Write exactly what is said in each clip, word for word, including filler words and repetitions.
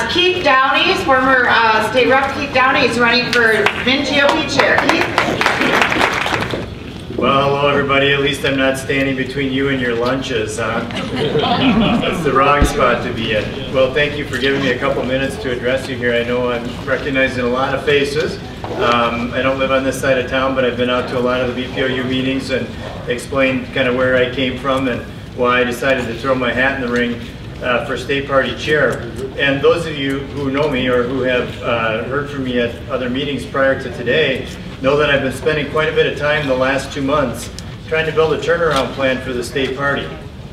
uh, Keith Downey, former uh, State Rep Keith Downey, is running for Minn G O P chair. Keith? Well, hello everybody. At least I'm not standing between you and your lunches, huh? That's the wrong spot to be in. Well, thank you for giving me a couple minutes to address you here. I know I'm recognizing a lot of faces. Um, I don't live on this side of town, but I've been out to a lot of the B P O U meetings and explained kind of where I came from and why I decided to throw my hat in the ring uh, for State Party Chair. And those of you who know me or who have uh, heard from me at other meetings prior to today know that I've been spending quite a bit of time the last two months trying to build a turnaround plan for the state party.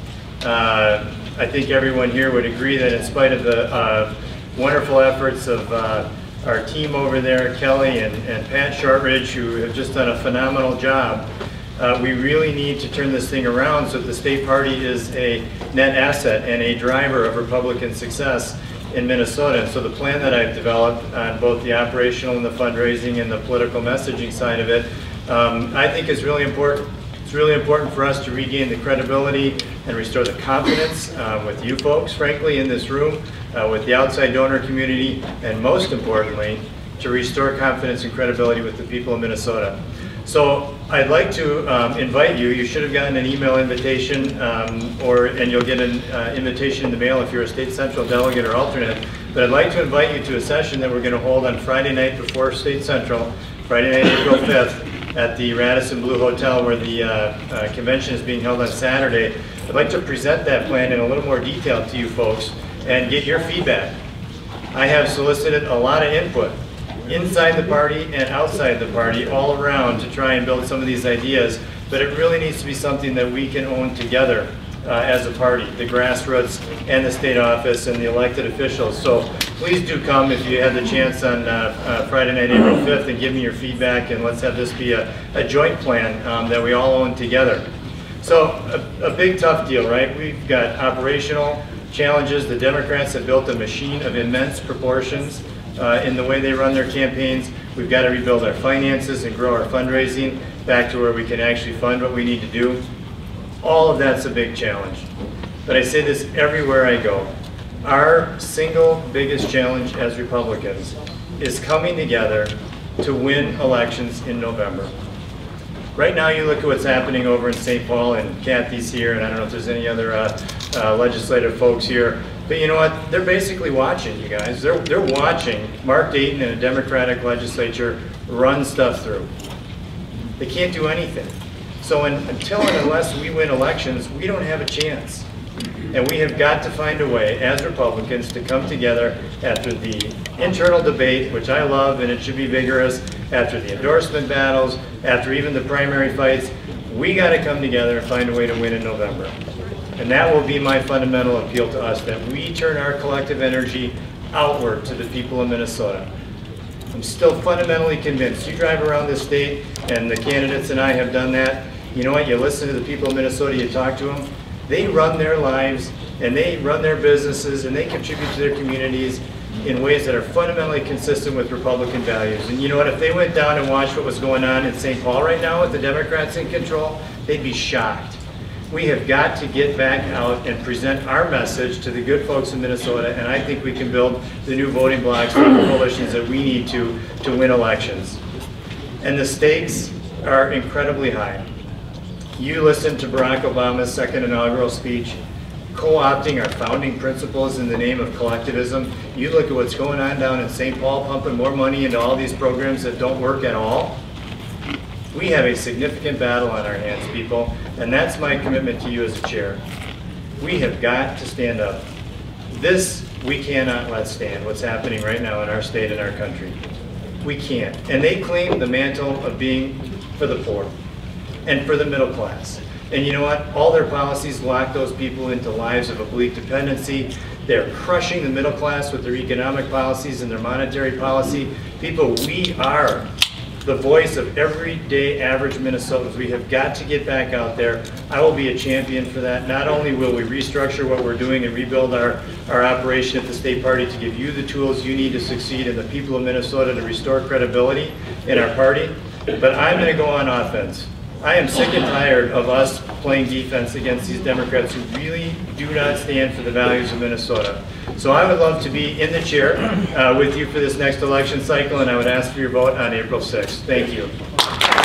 Uh, I think everyone here would agree that in spite of the uh, wonderful efforts of uh, our team over there, Kelly and, and Pat Shortridge, who have just done a phenomenal job, uh, we really need to turn this thing around so that the state party is a net asset and a driver of Republican success in Minnesota. And so the plan that I've developed on both the operational and the fundraising and the political messaging side of it, um, I think is really important. It's really important for us to regain the credibility and restore the confidence uh, with you folks, frankly, in this room, uh, with the outside donor community, and most importantly, to restore confidence and credibility with the people of Minnesota. So I'd like to um, invite you. You should have gotten an email invitation, um, or and you'll get an uh, invitation in the mail if you're a State Central delegate or alternate. But I'd like to invite you to a session that we're going to hold on Friday night before State Central, Friday night, April fifth, at the Radisson Blu Hotel, where the uh, uh, convention is being held on Saturday. I'd like to present that plan in a little more detail to you folks and get your feedback. I have solicited a lot of input inside the party and outside the party, all around, to try and build some of these ideas, but it really needs to be something that we can own together uh, as a party, the grassroots and the state office and the elected officials. So please do come if you have the chance on uh, uh, Friday night, April fifth, and give me your feedback, and let's have this be a, a joint plan um, that we all own together. So a, a big tough deal, right? We've got operational challenges. The Democrats have built a machine of immense proportions Uh, in the way they run their campaigns. We've got to rebuild our finances and grow our fundraising back to where we can actually fund what we need to do. All of that's a big challenge. But I say this everywhere I go. Our single biggest challenge as Republicans is coming together to win elections in November. Right now, you look at what's happening over in Saint Paul, and Kathy's here, and I don't know if there's any other uh, uh, legislative folks here. But you know what? They're basically watching, you guys. They're, they're watching Mark Dayton and a Democratic legislature run stuff through. They can't do anything. So in, until and unless we win elections, we don't have a chance. And we have got to find a way, as Republicans, to come together after the internal debate, which I love, and it should be vigorous, after the endorsement battles, after even the primary fights. We got to come together and find a way to win in November. And that will be my fundamental appeal to us, that we turn our collective energy outward to the people of Minnesota. I'm still fundamentally convinced. You drive around this state, and the candidates and I have done that. You know what? You listen to the people of Minnesota, you talk to them. They run their lives, and they run their businesses, and they contribute to their communities in ways that are fundamentally consistent with Republican values. And you know what? If they went down and watched what was going on in Saint Paul right now with the Democrats in control, they'd be shocked. We have got to get back out and present our message to the good folks in Minnesota, and I think we can build the new voting blocks and the coalitions that we need to to win elections. And the stakes are incredibly high. You listened to Barack Obama's second inaugural speech, co-opting our founding principles in the name of collectivism. You look at what's going on down in Saint Paul, pumping more money into all these programs that don't work at all. We have a significant battle on our hands, people, and that's my commitment to you as a chair. We have got to stand up. This, we cannot let stand, what's happening right now in our state and our country. We can't. And they claim the mantle of being for the poor and for the middle class. And you know what? All their policies lock those people into lives of oblique dependency. They're crushing the middle class with their economic policies and their monetary policy. People, we are the voice of everyday average Minnesotans. We have got to get back out there. I will be a champion for that. Not only will we restructure what we're doing and rebuild our, our operation at the state party to give you the tools you need to succeed and the people of Minnesota to restore credibility in our party, but I'm going to go on offense. I am sick and tired of us playing defense against these Democrats who really do not stand for the values of Minnesota. So I would love to be in the chair uh, with you for this next election cycle, and I would ask for your vote on April sixth. Thank you.